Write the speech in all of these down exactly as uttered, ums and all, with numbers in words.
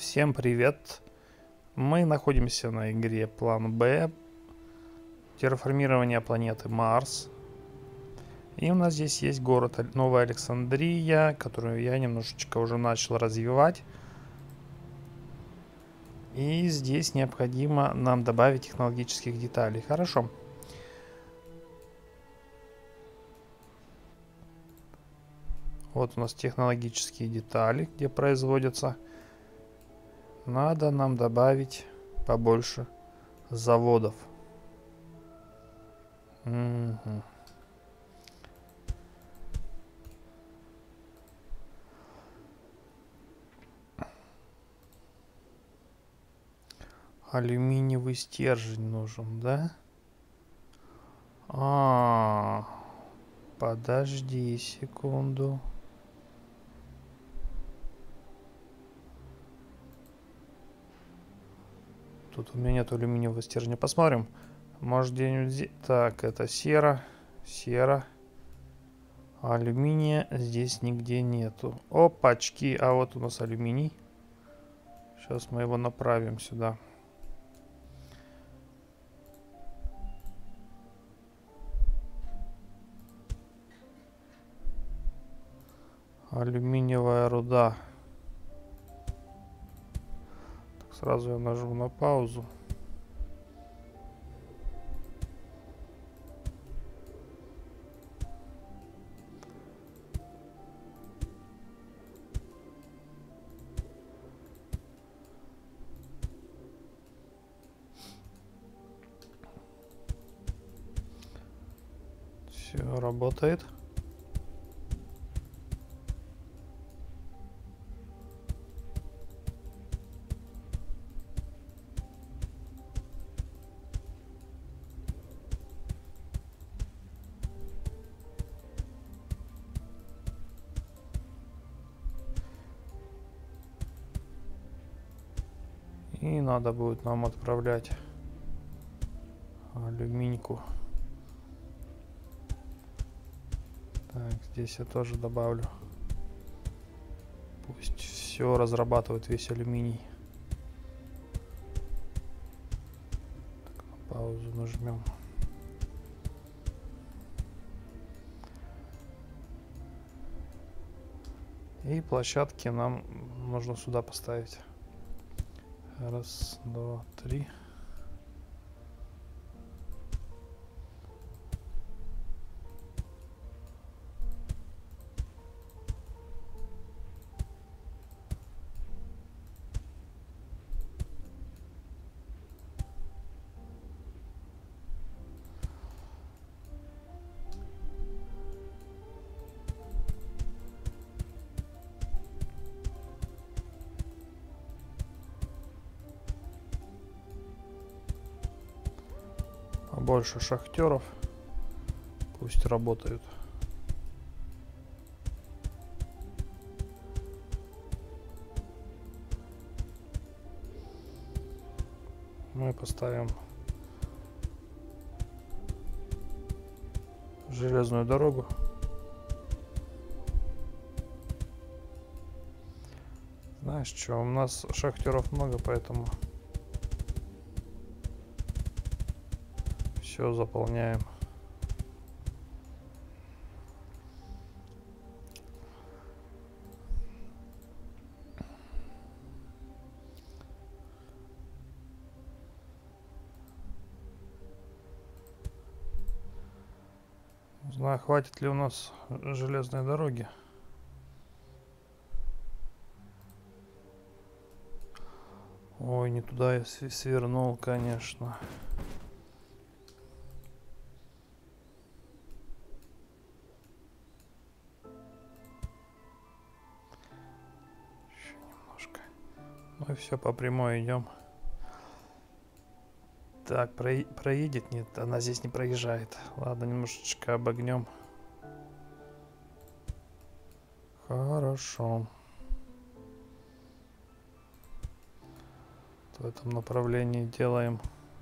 Всем привет! Мы находимся на игре План Б. Терраформирование планеты Марс. И у нас здесь есть город Новая Александрия, которую я немножечко уже начал развивать. И здесь необходимо нам добавить технологических деталей. Хорошо. Вот у нас технологические детали, где производятся. Надо нам добавить побольше заводов. Угу. Алюминиевый стержень нужен, да? А, подожди секунду. Тут у меня нет алюминиевого стержня. Посмотрим. Может где-нибудь здесь. Так, это сера. Сера. Алюминия здесь нигде нету. Опачки. А вот у нас алюминий. Сейчас мы его направим сюда. Алюминиевая руда. Так, сразу я нажму на паузу. Все работает. И надо будет нам отправлять алюминьку. Так, здесь я тоже добавлю. Пусть все разрабатывает весь алюминий. Так, на паузу нажмем. И площадки нам нужно сюда поставить. Раз, два, три. Больше шахтеров, пусть работают. Мы поставим железную дорогу. Знаешь что, у нас шахтеров много, поэтому все заполняем. Не знаю, хватит ли у нас железной дороги. Ой, не туда я свернул, конечно. Ну и все, по прямой идем. Так, про... проедет? Нет, она здесь не проезжает. Ладно, немножечко обогнем. Хорошо. В этом направлении делаем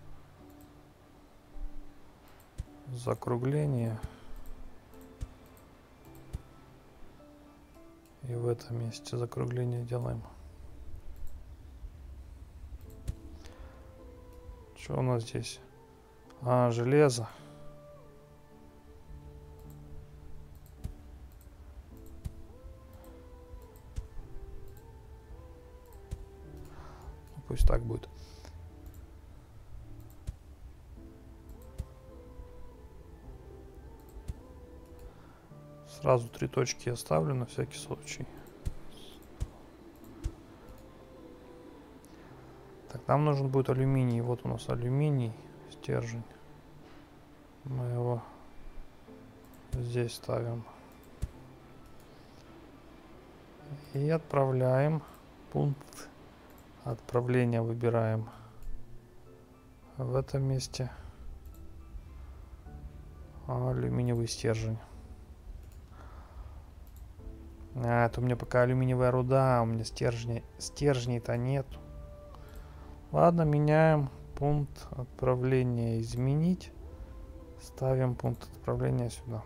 закругление. И в этом месте закругление делаем. Что у нас здесь? А, железо. Ну, пусть так будет. Сразу три точки я ставлю на всякий случай. Так, нам нужен будет алюминий. Вот у нас алюминий, стержень. Мы его здесь ставим. И отправляем. Пункт отправления выбираем в этом месте. Алюминиевый стержень. А, это у меня пока алюминиевая руда, у меня стержней, стержней-то нет. Ладно, меняем пункт отправления, изменить. Ставим пункт отправления сюда.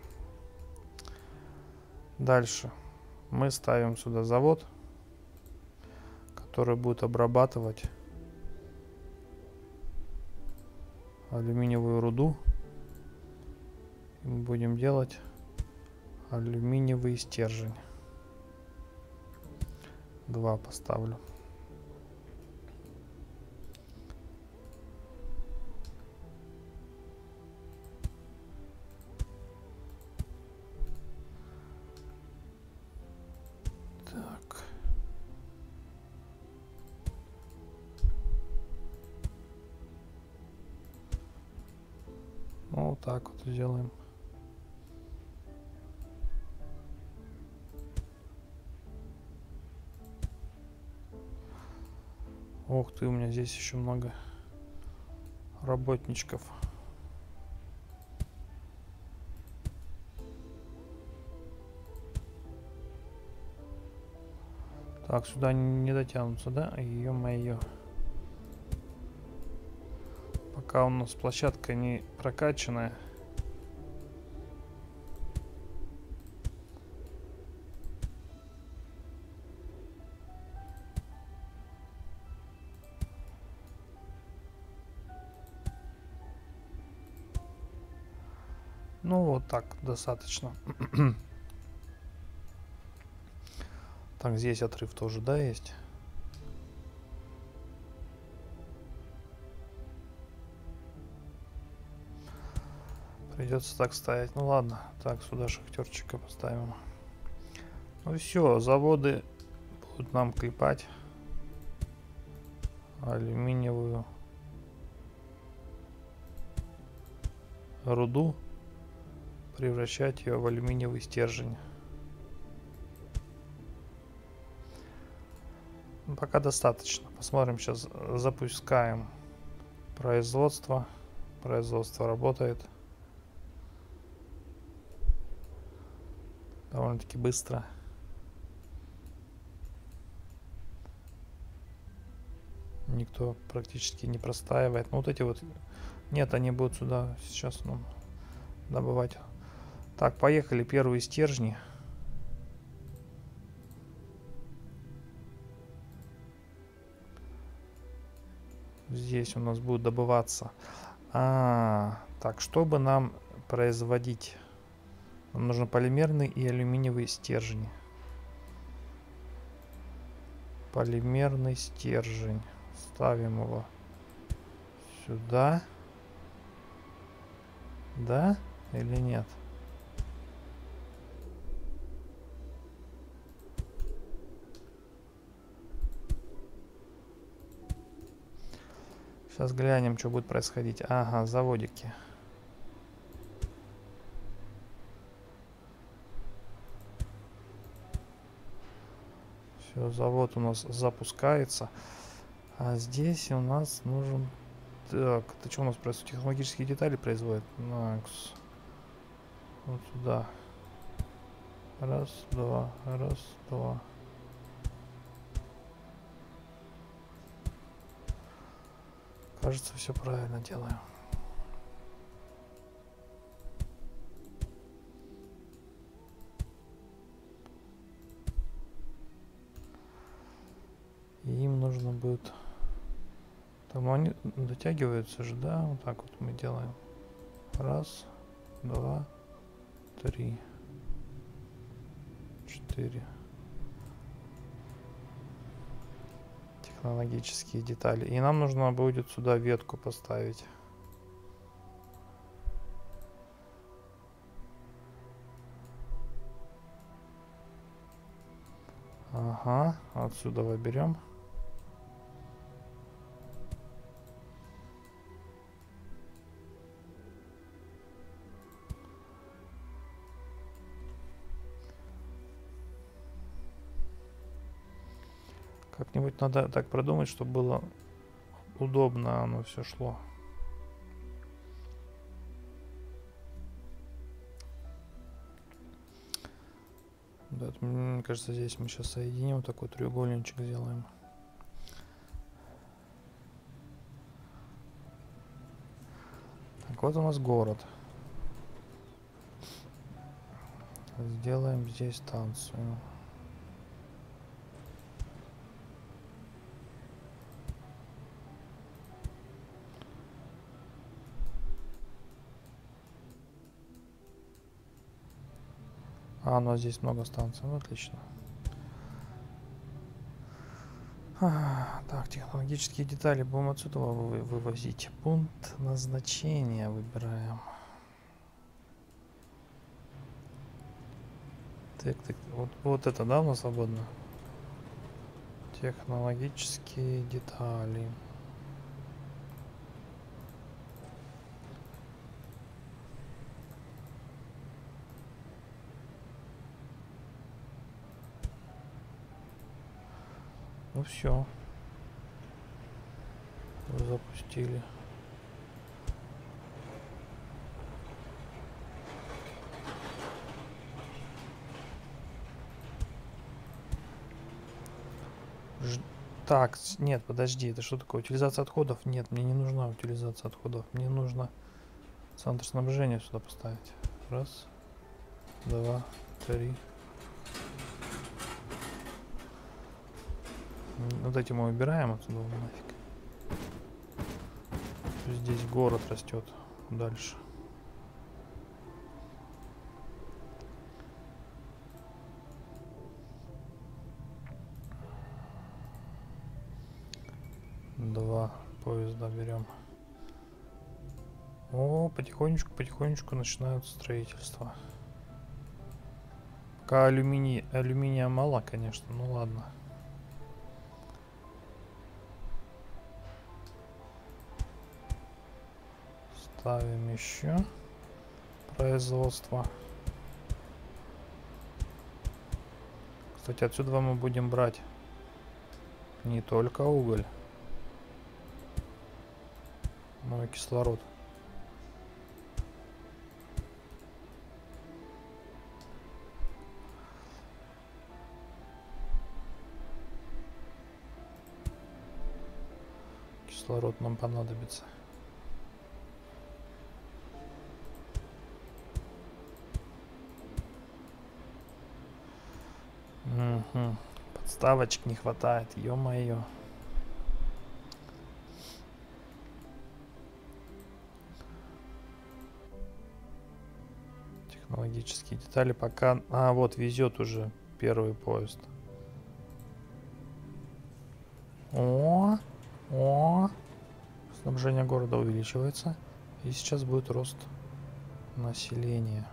Дальше мы ставим сюда завод, который будет обрабатывать алюминиевую руду. И мы будем делать алюминиевый стержень. Два поставлю. Так. Ну, вот так вот сделаем. Ух ты, у меня здесь еще много работничков. Так, сюда не дотянутся, да? Ё-моё. Пока у нас площадка не прокачанная. Ну вот так достаточно. Так, здесь отрыв тоже, да, есть? Придется так ставить. Ну ладно, так, сюда шахтерчика поставим. Ну все, заводы будут нам клепать алюминиевую руду, превращать ее в алюминиевый стержень. Пока достаточно. Посмотрим, сейчас запускаем производство. Производство работает довольно-таки быстро. Никто практически не простаивает. Ну, вот эти вот... Нет, они будут сюда сейчас нам добывать. Так, поехали. Первые стержни. Здесь у нас будут добываться. А, так, чтобы нам производить, нам нужно полимерный и алюминиевый стержни. Полимерный стержень. Ставим его сюда. Да или нет? Сейчас глянем, что будет происходить. Ага, заводики. Все, завод у нас запускается. А здесь у нас нужен... Так, это что у нас происходит? Технологические детали производят? Накс. Вот сюда. Раз, два, раз, два. Кажется, все правильно делаю. И им нужно будет Там они дотягиваются же, да? Вот так вот мы делаем. Раз, два, три, четыре. Технологические детали. И нам нужно будет сюда ветку поставить. Ага, отсюда выберем. Как-нибудь надо так продумать, чтобы было удобно, оно все шло. Да, это, мне кажется, здесь мы сейчас соединим, такой треугольничек сделаем. Так, вот у нас город. Сделаем здесь станцию. А, у нас здесь много станций. Ну, отлично. А, так, технологические детали будем отсюда вы вывозить. Пункт назначения выбираем. Так, так, вот, вот это, да, у нас свободно? Технологические детали. Ну все. Запустили. Ж... Так, нет, подожди, это что такое? Утилизация отходов? Нет, мне не нужна утилизация отходов. Мне нужно центр снабжения сюда поставить. Раз, два, три. Вот эти мы убираем отсюда нафиг. Здесь город растет дальше. Два поезда берем. О, потихонечку, потихонечку начинают строительство. Пока алюминий, алюминия мало, конечно, ну ладно. Ставим еще производство. Кстати, отсюда мы будем брать не только уголь, но и кислород. Кислород нам понадобится. Угу. Подставочек не хватает, ё-моё. Технологические детали пока... А, вот везет уже первый поезд. О, о, снабжение города увеличивается. И сейчас будет рост населения.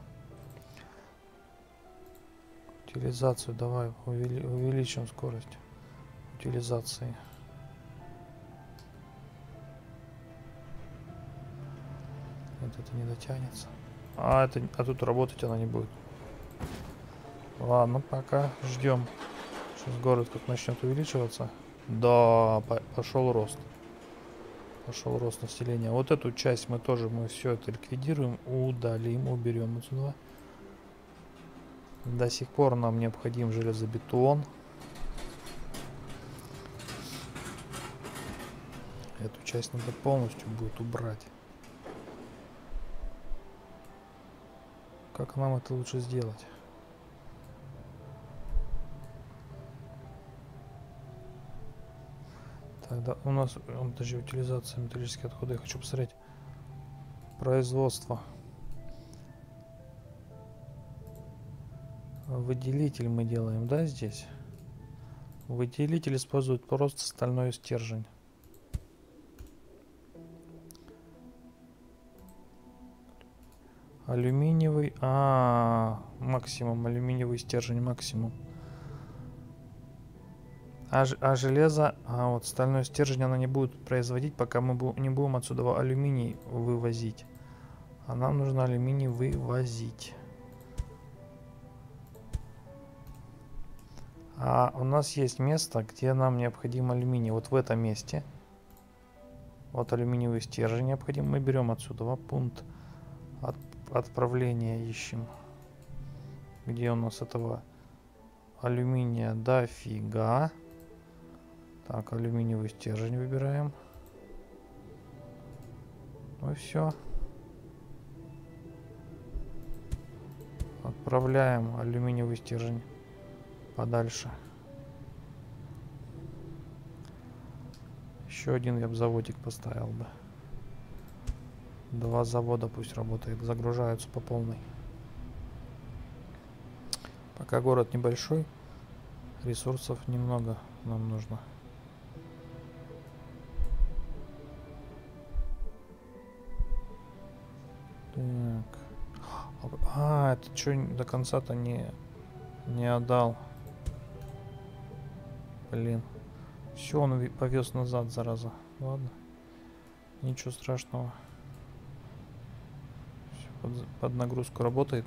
Утилизацию давай увели, увеличим скорость утилизации. Вот это не дотянется. А, это, а тут работать она не будет. Ладно, пока ждем. Сейчас город как начнет увеличиваться. Да, по пошел рост. Пошел рост населения. Вот эту часть мы тоже, мы все это ликвидируем, удалим, уберем отсюда. До сих пор нам необходим железобетон. Эту часть надо полностью будет убрать. Как нам это лучше сделать? Тогда у нас даже утилизация металлических отходов. Я хочу посмотреть производство. Выделитель мы делаем, да, здесь? Выделитель использует просто стальной стержень. Алюминиевый, а, максимум, алюминиевый стержень максимум. А, а железо, а вот стальной стержень она не будет производить, пока мы бу не будем отсюда алюминий вывозить. А нам нужно алюминий вывозить. А у нас есть место, где нам необходим алюминий. Вот в этом месте. Вот алюминиевый стержень необходим. Мы берем отсюда вот, пункт от, отправления ищем. Где у нас этого алюминия дофига. Так, алюминиевый стержень выбираем. Ну и все. Отправляем алюминиевый стержень подальше. Еще один я бы заводик поставил бы. Два завода пусть работает, загружаются по полной. Пока город небольшой, ресурсов немного нам нужно. Так. А, это что до конца-то не, не отдал. Блин. Все, он повез назад, зараза. Ладно. Ничего страшного. Все под, под нагрузку работает.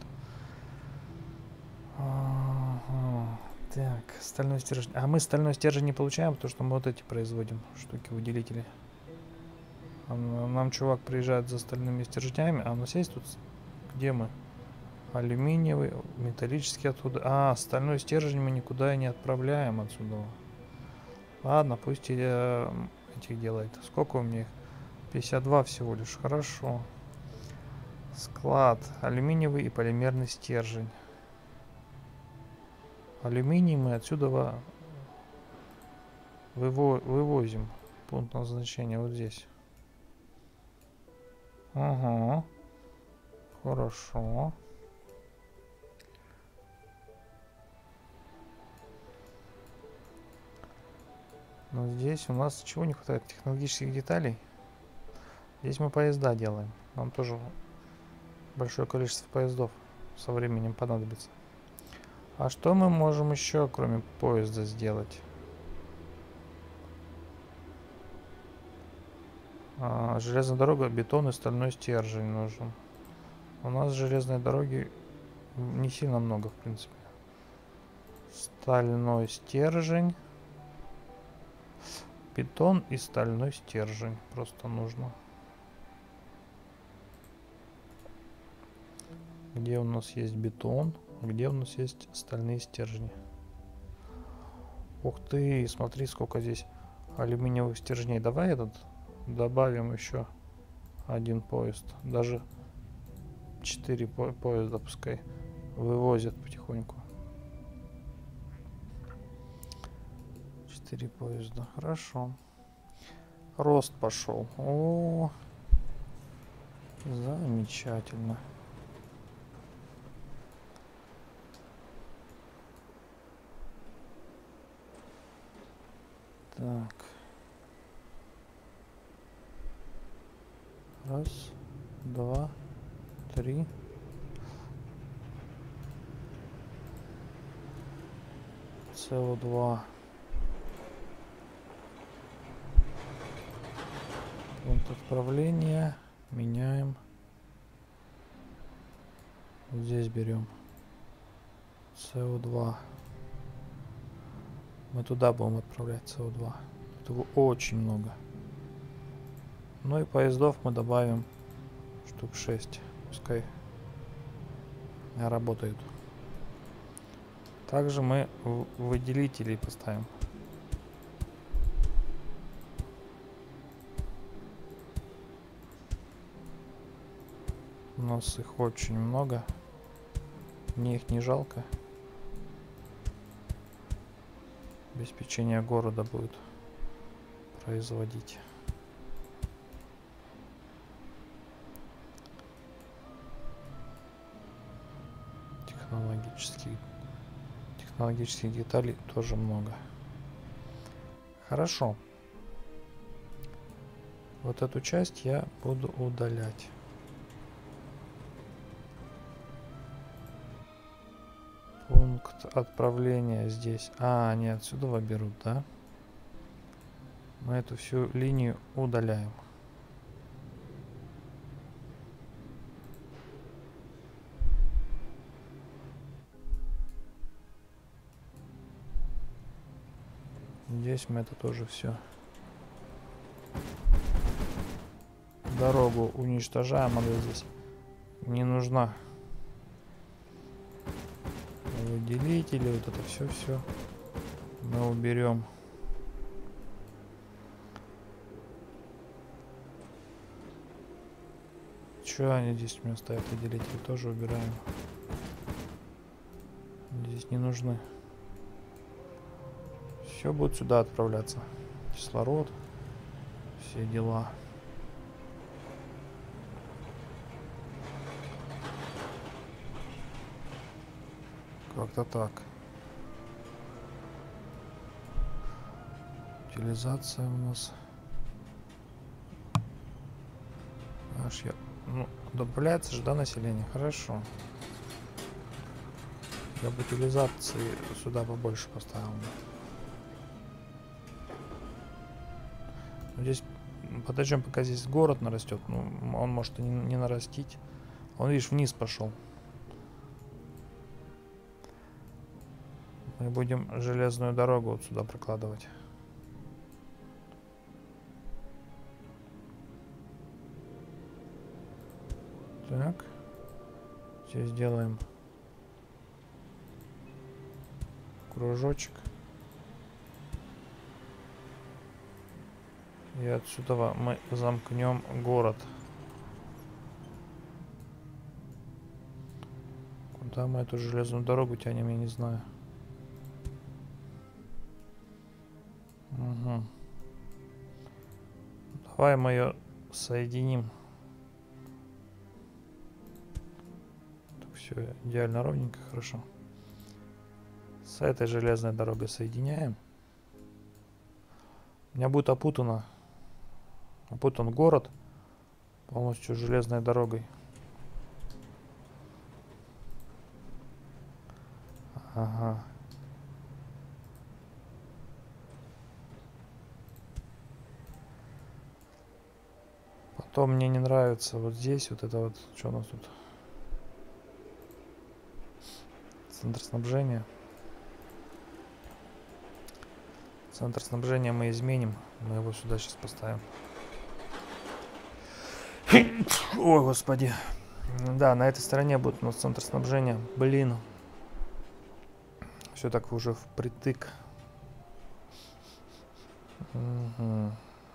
Ага. Так, стальной стержень. А мы стальной стержень не получаем, потому что мы вот эти производим штуки, выделители. А нам чувак приезжает за стальными стержнями. А у нас есть тут... Где мы? Алюминиевый, металлический оттуда. А, стальной стержень мы никуда и не отправляем отсюда. Ладно, пусть и э, этих делает. Сколько у меня их? пятьдесят два всего лишь. Хорошо. Склад. Алюминиевый и полимерный стержень. Алюминий мы отсюда выво вывозим. Пункт назначения вот здесь. Ага. Хорошо. Но здесь у нас чего не хватает? Технологических деталей. Здесь мы поезда делаем. Нам тоже большое количество поездов со временем понадобится. А что мы можем еще, кроме поезда, сделать? А, железная дорога, бетон и стальной стержень нужен. У нас железной дороги не сильно много, в принципе. Стальной стержень. Бетон и стальной стержень просто нужно. Где у нас есть бетон, где у нас есть стальные стержни. Ух ты, смотри, сколько здесь алюминиевых стержней. Давай этот добавим еще один поезд. Даже четыре по поезда пускай вывозят потихоньку. четыре поезда. Хорошо. Рост пошел. О, замечательно. Так. Раз, два, три. СО2. Пункт отправления. Меняем. Вот здесь берем СО2. Мы туда будем отправлять СО2. Этого очень много. Ну и поездов мы добавим штук шесть. Пускай работают. Также мы выделителей поставим. У нас их очень много. Мне их не жалко. Обеспечение города будет производить. Технологических, технологических деталей тоже много. Хорошо. Вот эту часть я буду удалять. Пункт отправления здесь. А, они отсюда берут, да? Мы эту всю линию удаляем. Здесь мы это тоже все. Дорогу уничтожаем, она здесь не нужна. Выделители, вот это все-все мы уберем. Че они здесь у меня стоят? Выделители тоже убираем. Здесь не нужны. Все будет сюда отправляться. Кислород, все дела. Как-то так. Утилизация у нас. Аж я... Ну, добавляется же, да, население? Хорошо. Я бы утилизации сюда побольше поставил. Здесь подождем, пока здесь город нарастет. Ну, он может и не, не нарастить. Он, видишь, вниз пошел. Мы будем железную дорогу вот сюда прокладывать. Так. Здесь делаем кружочек. И отсюда мы замкнем город. Куда мы эту железную дорогу тянем, я не знаю. Угу. Давай мы ее соединим. Все идеально ровненько, хорошо. С этой железной дорогой соединяем. У меня будет опутано. Опутан город полностью железной дорогой. Ага. Потом мне не нравится вот здесь вот это вот, что у нас тут? Центр снабжения. Центр снабжения мы изменим. Мы его сюда сейчас поставим. Ой, господи. Да, на этой стороне будет у нас центр снабжения. Блин. Все так уже впритык. Угу.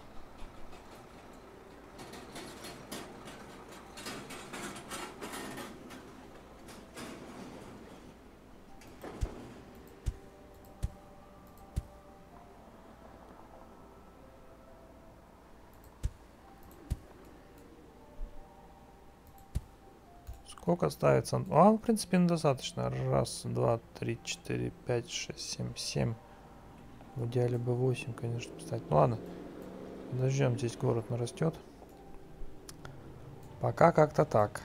Сколько ставится? А, в принципе, достаточно. Раз, два, три, четыре, пять, шесть, семь, семь. В идеале бы восемь, конечно, поставить. Ну ладно. Подождем, здесь город нарастет. Пока как-то так.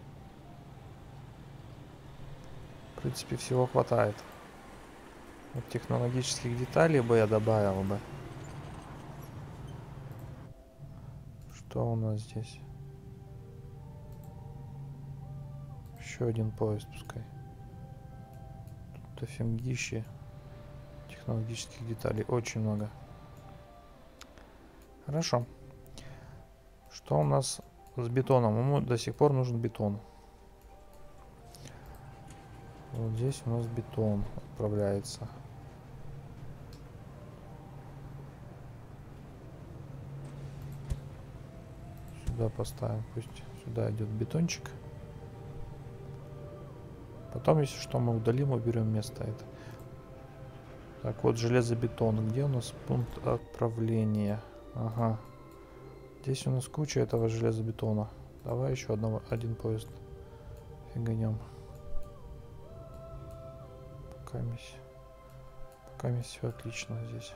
В принципе, всего хватает. Вот технологических деталей бы я добавил бы. Что у нас здесь? Еще один поезд пускай. Тут офигищи технологических деталей. Очень много. Хорошо. Что у нас с бетоном? Ему до сих пор нужен бетон. Вот здесь у нас бетон отправляется. Сюда поставим. Пусть сюда идет бетончик. Потом, если что, мы удалим, уберем место это. Так, вот железобетон. Где у нас пункт отправления? Ага. Здесь у нас куча этого железобетона. Давай еще одного, один поезд фиганем. Пока мисс. Пока мисс все отлично здесь.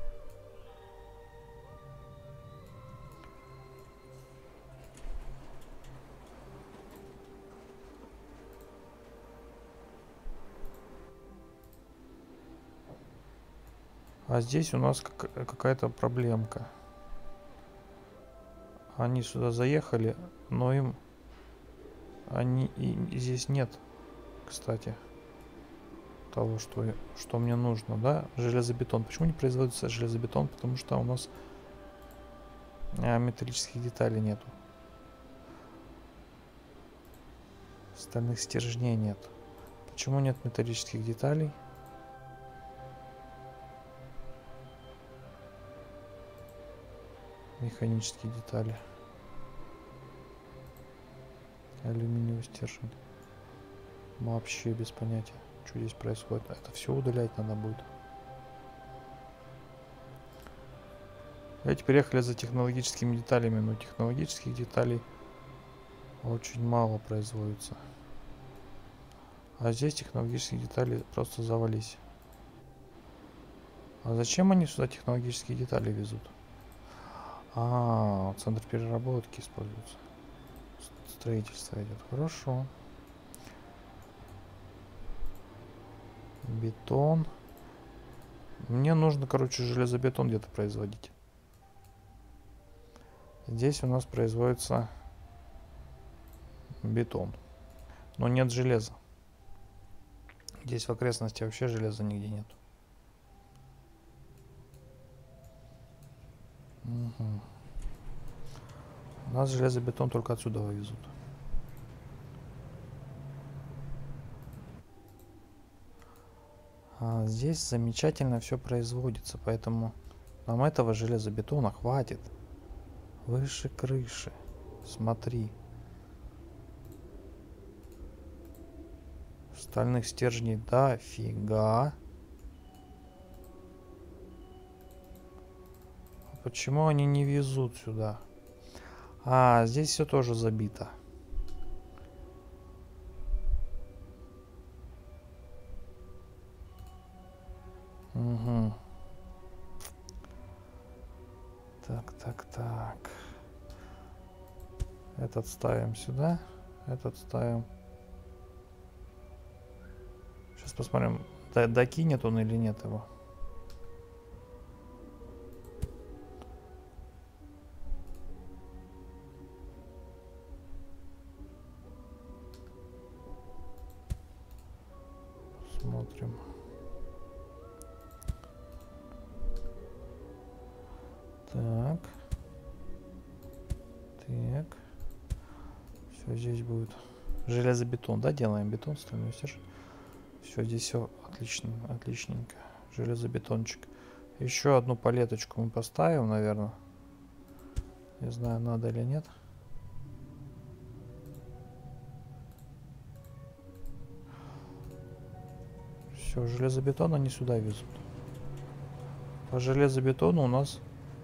А здесь у нас какая-то проблемка. Они сюда заехали, но им... Они... И здесь нет, кстати, того, что, что мне нужно, да? Железобетон. Почему не производится железобетон? Потому что у нас а, металлических деталей нету. Стальных стержней нет. Почему нет металлических деталей? Механические детали. Алюминиевый стержень. Вообще без понятия, что здесь происходит. Это все удалять надо будет. Эти приехали за технологическими деталями, но технологических деталей очень мало производится. А здесь технологические детали просто завались. А зачем они сюда технологические детали везут? А, центр переработки используется. Строительство идет. Хорошо. Бетон. Мне нужно, короче, железобетон где-то производить. Здесь у нас производится бетон. Но нет железа. Здесь в окрестности вообще железа нигде нет. Угу. У нас железобетон только отсюда вывезут. А здесь замечательно все производится, поэтому нам этого железобетона хватит. Выше крыши. Смотри. Стальных стержней дофига. Почему они не везут сюда? А, здесь все тоже забито. Угу. Так, так, так. Этот ставим сюда. Этот ставим. Сейчас посмотрим, докинет он или нет его. Смотрим. Так. Так. Все здесь будет. Железобетон, да, делаем бетон, стальной стержень. Все, здесь все отлично, отличненько. Железобетончик. Еще одну палеточку мы поставим, наверное. Не знаю, надо или нет. Все, железобетон они сюда везут. По железобетону у нас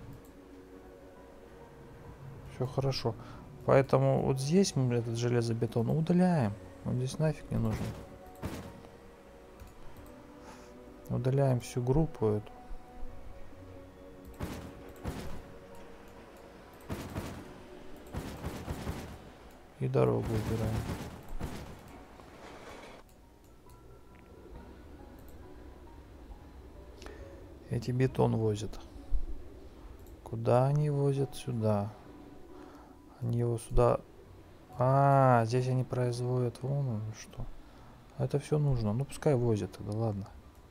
все хорошо. Поэтому вот здесь мы этот железобетон удаляем. Он здесь нафиг не нужен. Удаляем всю группу эту. И дорогу убираем. Эти бетон возят. Куда они возят? Сюда. Они его сюда... А, здесь они производят вон что. Это все нужно. Ну, пускай возят тогда, ладно.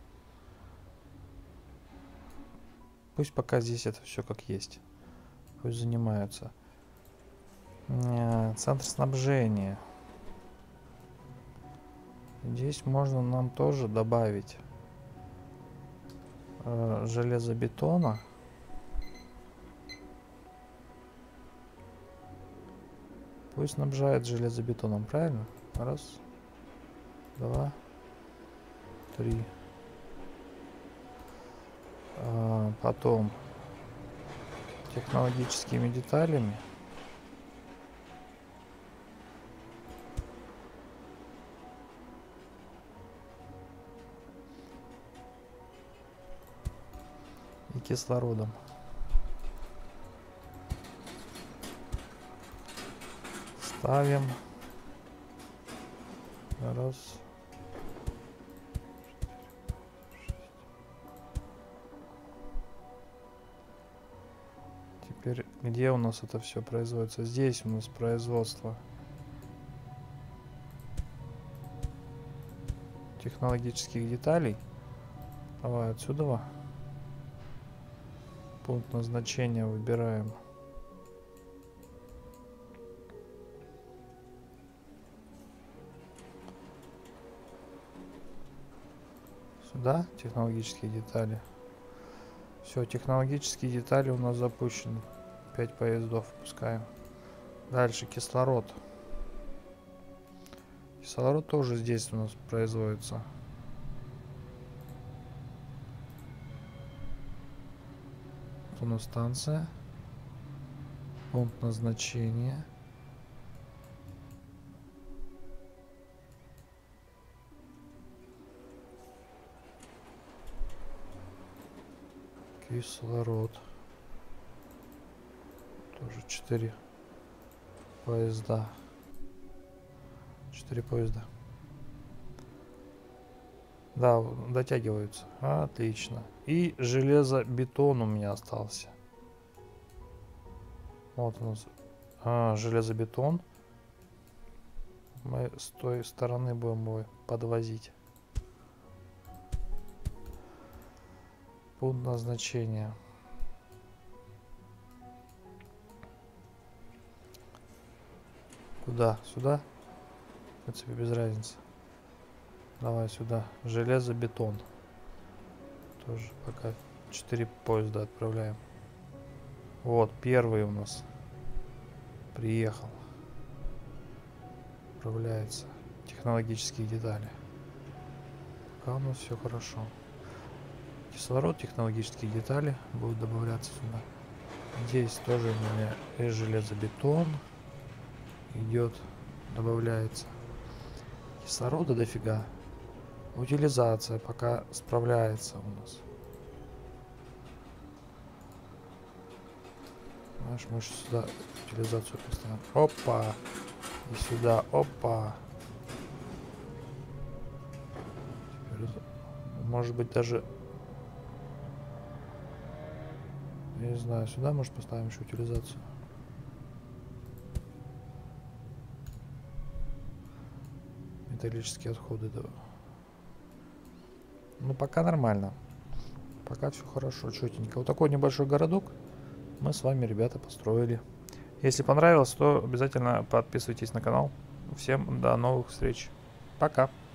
Пусть пока здесь это все как есть. Пусть занимаются. Центр снабжения. Здесь можно нам тоже добавить э, железобетона. Пусть снабжает железобетоном, правильно? Раз, два, три. А, потом технологическими деталями. И кислородом. Ставим. Раз. Теперь где у нас это все производится? Здесь у нас производство технологических деталей. Давай отсюда. Пункт назначения выбираем. Сюда технологические детали. Все, технологические детали у нас запущены. пять поездов пускаем. Дальше кислород. Кислород тоже здесь у нас производится. Вот у нас станция. Пункт назначения. Кислород. Тоже четыре поезда. четыре поезда. Да, дотягиваются. Отлично. И железобетон у меня остался. Вот у нас а, железобетон. Мы с той стороны будем его подвозить. Пункт назначения. Куда? Сюда? В принципе, без разницы. Давай сюда. Железобетон. Тоже пока четыре поезда отправляем. Вот, первый у нас приехал. Отправляется. Технологические детали. Пока у нас все хорошо. Кислород, технологические детали будут добавляться сюда. Здесь тоже у меня и железобетон идет, добавляется. Кислорода дофига. Утилизация пока справляется у нас. Знаешь, мы сюда утилизацию поставим. Опа! И сюда, опа! Теперь, может быть, даже... Я не знаю, сюда, может, поставим еще утилизацию. Металлические отходы, да. Ну, пока нормально. Пока все хорошо, четенько. Вот такой небольшой городок мы с вами, ребята, построили. Если понравилось, то обязательно подписывайтесь на канал. Всем до новых встреч. Пока.